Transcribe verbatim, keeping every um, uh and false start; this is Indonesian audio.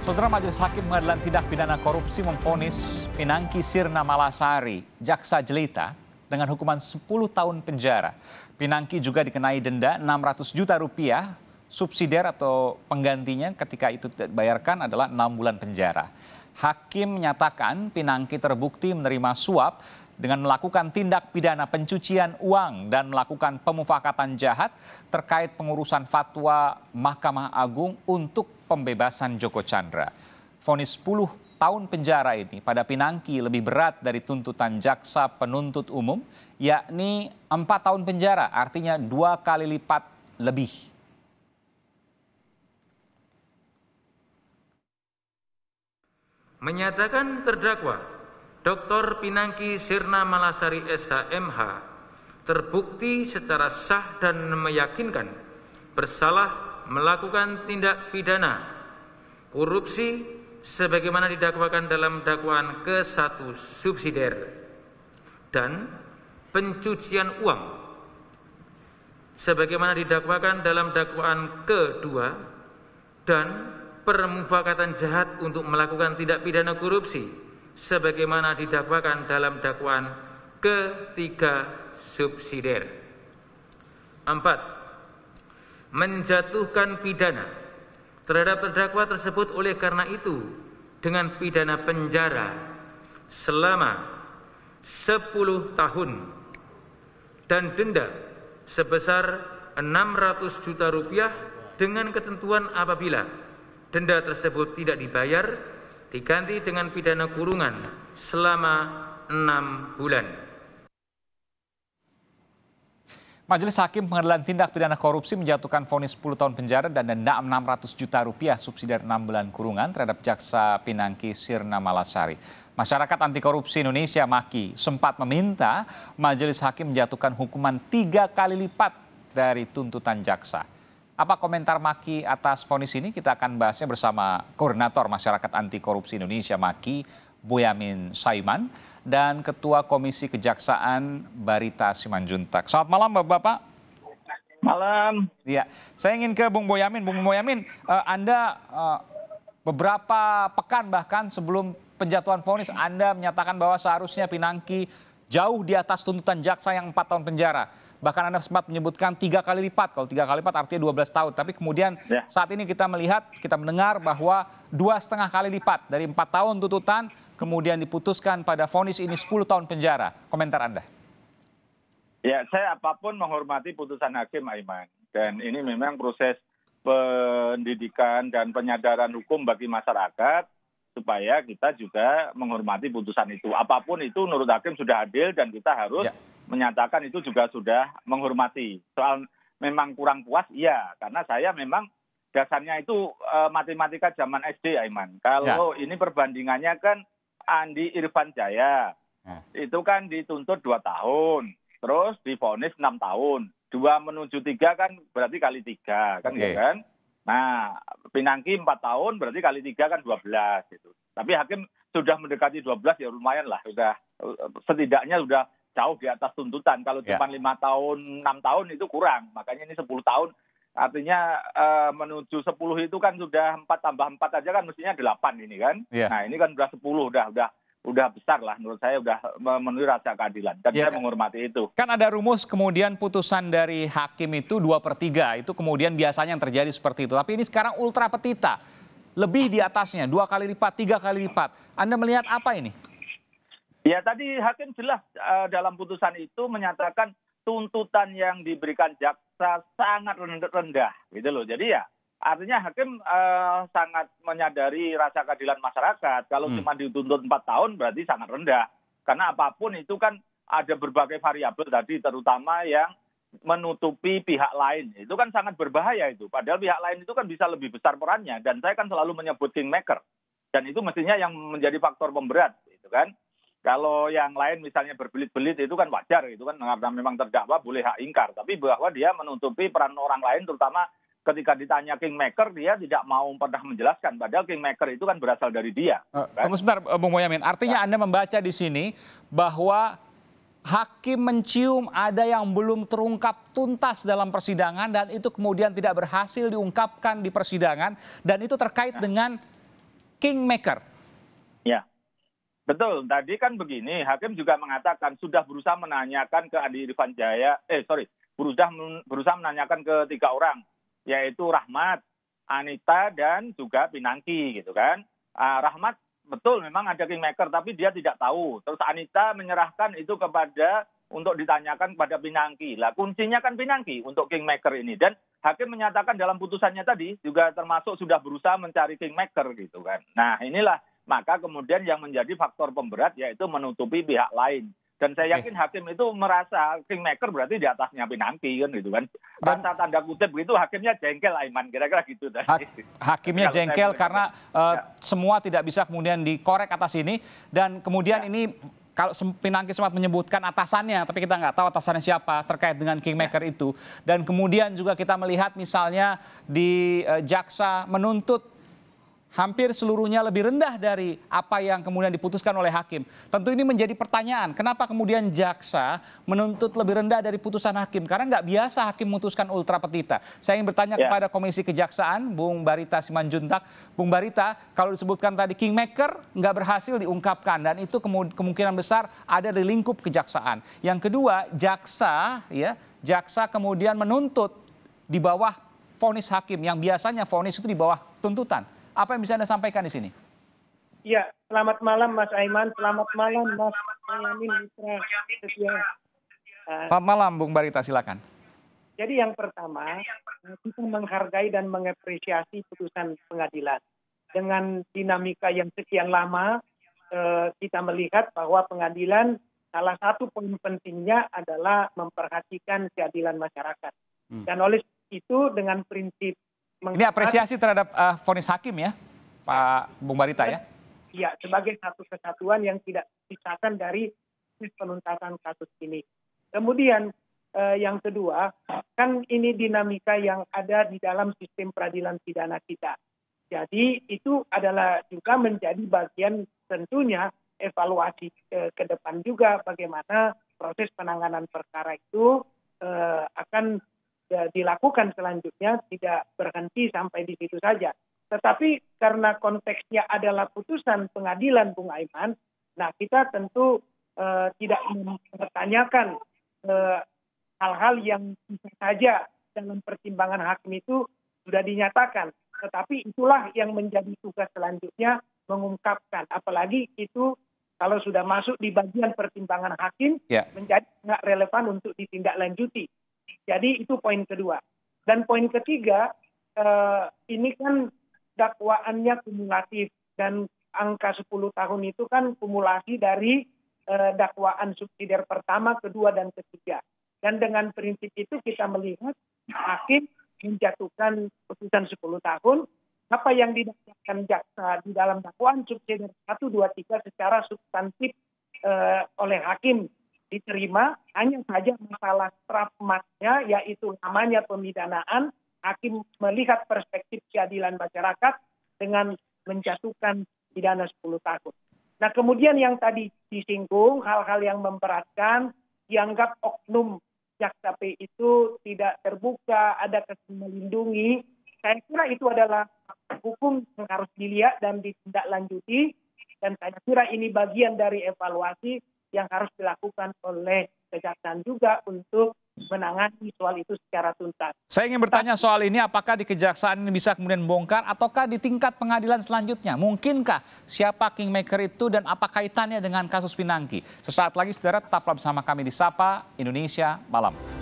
Saudara, Majelis Hakim Pengadilan Tindak Pidana Korupsi memvonis Pinangki Sirna Malasari, jaksa jelita, dengan hukuman sepuluh tahun penjara. Pinangki juga dikenai denda enam ratus juta rupiah, subsidiar atau penggantinya ketika itu tidak dibayarkan adalah enam bulan penjara. Hakim menyatakan Pinangki terbukti menerima suap dengan melakukan tindak pidana pencucian uang dan melakukan pemufakatan jahat terkait pengurusan fatwa Mahkamah Agung untuk pembebasan Joko Chandra. Vonis sepuluh tahun penjara ini pada Pinangki lebih berat dari tuntutan jaksa penuntut umum, yakni empat tahun penjara, artinya dua kali lipat lebih. Menyatakan terdakwa Doktor Pinangki Sirna Malasari S H M H terbukti secara sah dan meyakinkan bersalah melakukan tindak pidana korupsi sebagaimana didakwakan dalam dakwaan ke satu subsidiar dan pencucian uang sebagaimana didakwakan dalam dakwaan kedua dan permufakatan jahat untuk melakukan tindak pidana korupsi sebagaimana didakwakan dalam dakwaan ketiga subsidiar. Empat, menjatuhkan pidana terhadap terdakwa tersebut oleh karena itu dengan pidana penjara selama sepuluh tahun dan denda sebesar enam ratus juta rupiah dengan ketentuan apabila denda tersebut tidak dibayar diganti dengan pidana kurungan selama enam bulan. Majelis Hakim Pengadilan Tindak Pidana Korupsi menjatuhkan vonis sepuluh tahun penjara dan denda enam ratus juta rupiah subsidiar enam bulan kurungan terhadap jaksa Pinangki Sirna Malasari. Masyarakat Anti Korupsi Indonesia Maki sempat meminta Majelis Hakim menjatuhkan hukuman tiga kali lipat dari tuntutan jaksa. Apa komentar Maki atas vonis ini? Kita akan bahasnya bersama Koordinator Masyarakat Anti Korupsi Indonesia Maki, Boyamin Saiman, dan Ketua Komisi Kejaksaan Barita Simanjuntak. Selamat malam Bapak-Bapak. Malam. Ya, saya ingin ke Bung Boyamin. Bung Boyamin, uh, Anda uh, beberapa pekan bahkan sebelum penjatuhan vonis, Anda menyatakan bahwa seharusnya Pinangki jauh di atas tuntutan jaksa yang empat tahun penjara. Bahkan Anda sempat menyebutkan tiga kali lipat. Kalau tiga kali lipat artinya dua belas tahun. Tapi kemudian ya, saat ini kita melihat, kita mendengar bahwa dua setengah kali lipat dari empat tahun tuntutan, kemudian diputuskan pada vonis ini sepuluh tahun penjara. Komentar Anda? Ya, saya apapun menghormati putusan hakim, Aiman. Dan ini memang proses pendidikan dan penyadaran hukum bagi masyarakat supaya kita juga menghormati putusan itu. Apapun itu menurut hakim sudah adil dan kita harus ya menyatakan itu juga sudah menghormati. Soal memang kurang puas, iya. Karena saya memang dasarnya itu e, matematika zaman S D, Aiman. Kalau ya, ini perbandingannya kan Andi Irfan Jaya. Ya, itu kan dituntut dua tahun. Terus divonis enam tahun. Dua menuju tiga kan berarti kali tiga. Kan, okay, kan? Nah, Pinangki empat tahun berarti kali tiga kan dua belas. Gitu. Tapi hakim sudah mendekati dua belas ya lumayan lah. Sudah, setidaknya sudah jauh di atas tuntutan. Kalau ya, cuma lima tahun, enam tahun itu kurang. Makanya ini sepuluh tahun. Artinya uh, menuju sepuluh itu kan sudah empat tambah empat aja kan mestinya delapan ini kan. Ya. Nah ini kan sudah sepuluh, udah, udah, udah besar lah menurut saya, udah memenuhi rasa keadilan. Dan ya, saya menghormati itu. Kan ada rumus kemudian putusan dari hakim itu dua per tiga. Itu kemudian biasanya yang terjadi seperti itu. Tapi ini sekarang ultra petita. Lebih di atasnya, dua kali lipat, tiga kali lipat. Anda melihat apa ini? Ya tadi hakim jelas uh, dalam putusan itu menyatakan tuntutan yang diberikan jaksa sangat rendah, gitu loh. Jadi ya artinya hakim uh, sangat menyadari rasa keadilan masyarakat. Kalau hmm. cuma dituntut empat tahun berarti sangat rendah. Karena apapun itu kan ada berbagai variabel tadi, terutama yang menutupi pihak lain. Itu kan sangat berbahaya itu. Padahal pihak lain itu kan bisa lebih besar perannya. Dan saya kan selalu menyebut kingmaker. Dan itu mestinya yang menjadi faktor pemberat, gitu kan. Kalau yang lain misalnya berbelit-belit itu kan wajar, itu kan karena memang terdakwa boleh hak ingkar. Tapi bahwa dia menutupi peran orang lain, terutama ketika ditanya kingmaker, dia tidak mau pernah menjelaskan. Padahal kingmaker itu kan berasal dari dia. Uh, kan? Tunggu sebentar, Bung Boyamin. Artinya ya, Anda membaca di sini bahwa hakim mencium ada yang belum terungkap tuntas dalam persidangan dan itu kemudian tidak berhasil diungkapkan di persidangan dan itu terkait ya, dengan kingmaker. Ya, betul. Tadi kan begini, hakim juga mengatakan sudah berusaha menanyakan ke Andi Irfan Jaya, eh sorry, berusaha berusaha menanyakan ke tiga orang, yaitu Rahmat, Anita, dan juga Pinangki, gitu kan. Uh, Rahmat betul memang ada kingmaker, tapi dia tidak tahu. Terus Anita menyerahkan itu kepada untuk ditanyakan kepada Pinangki. Lah kuncinya kan Pinangki untuk kingmaker ini. Dan hakim menyatakan dalam putusannya tadi juga termasuk sudah berusaha mencari kingmaker gitu kan. Nah inilah maka kemudian yang menjadi faktor pemberat yaitu menutupi pihak lain. Dan saya yakin hakim itu merasa kingmaker berarti di atasnya Pinangki kan gitu kan. Rasa tanda kutip gitu hakimnya jengkel Aiman, kira-kira gitu tadi. Ha hakimnya jengkel karena uh, ya. semua tidak bisa kemudian dikorek atas ini. Dan kemudian ya. ini kalau Pinangki sempat menyebutkan atasannya, tapi kita nggak tahu atasannya siapa terkait dengan kingmaker ya. itu. Dan kemudian juga kita melihat misalnya di uh, jaksa menuntut hampir seluruhnya lebih rendah dari apa yang kemudian diputuskan oleh hakim. Tentu ini menjadi pertanyaan, kenapa kemudian jaksa menuntut lebih rendah dari putusan hakim? Karena nggak biasa hakim memutuskan ultra petita. Saya ingin bertanya ya. kepada Komisi Kejaksaan, Bung Barita Simanjuntak. Bung Barita, kalau disebutkan tadi kingmaker nggak berhasil diungkapkan, dan itu kemungkinan besar ada di lingkup kejaksaan. Yang kedua, jaksa, ya, jaksa kemudian menuntut di bawah vonis hakim, yang biasanya vonis itu di bawah tuntutan. Apa yang bisa Anda sampaikan di sini? Ya, selamat malam Mas Aiman, selamat malam Mas Yamin Mitra Setia. Selamat malam Bung Barita, silakan. Jadi yang pertama, kita menghargai dan mengapresiasi putusan pengadilan. Dengan dinamika yang sekian lama, kita melihat bahwa pengadilan salah satu poin pentingnya adalah memperhatikan keadilan masyarakat. Hmm. Dan oleh itu dengan prinsip ini apresiasi terhadap uh, vonis hakim ya, Pak Bung Barita ya? Iya, sebagai satu kesatuan yang tidak dipisahkan dari penuntasan kasus ini. Kemudian uh, yang kedua, kan ini dinamika yang ada di dalam sistem peradilan pidana kita. Jadi itu adalah juga menjadi bagian tentunya evaluasi uh, ke depan juga bagaimana proses penanganan perkara itu uh, akan dilakukan selanjutnya, tidak berhenti sampai di situ saja. Tetapi karena konteksnya adalah putusan pengadilan, Bung Aiman, nah kita tentu uh, tidak mempertanyakan hal-hal uh, yang bisa saja dalam pertimbangan hakim itu sudah dinyatakan. Tetapi itulah yang menjadi tugas selanjutnya, mengungkapkan. Apalagi itu kalau sudah masuk di bagian pertimbangan hakim, yeah. menjadi nggak relevan untuk ditindaklanjuti. Jadi itu poin kedua. Dan poin ketiga, eh, ini kan dakwaannya kumulatif. Dan angka sepuluh tahun itu kan kumulasi dari eh, dakwaan subsidiar pertama, kedua, dan ketiga. Dan dengan prinsip itu kita melihat hakim menjatuhkan putusan sepuluh tahun. Apa yang didakwakan jaksa di dalam dakwaan subsidiar satu, dua, tiga secara substantif eh, oleh hakim diterima, hanya saja masalah strafmatnya yaitu namanya pemidanaan, hakim melihat perspektif keadilan masyarakat dengan menjatuhkan pidana sepuluh tahun. Nah kemudian yang tadi disinggung, hal-hal yang memberatkan, dianggap oknum jaksa P itu tidak terbuka, ada kesan melindungi. Saya kira itu adalah hukum yang harus dilihat dan ditindaklanjuti, dan saya kira ini bagian dari evaluasi yang harus dilakukan oleh kejaksaan juga untuk menangani soal itu secara tuntas. Saya ingin bertanya soal ini, apakah di kejaksaan ini bisa kemudian bongkar ataukah di tingkat pengadilan selanjutnya? Mungkinkah siapa kingmaker itu dan apa kaitannya dengan kasus Pinangki? Sesaat lagi saudara tetaplah bersama kami di Sapa Indonesia Malam.